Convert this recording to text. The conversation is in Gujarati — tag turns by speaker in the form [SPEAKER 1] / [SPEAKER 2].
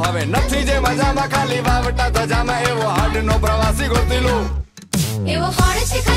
[SPEAKER 1] હવે નથી જે મજામાં ખાલી વાવટા ધજામાં એવો હાડનો પ્રવાસી ગોતી લો
[SPEAKER 2] એવો ફળ છે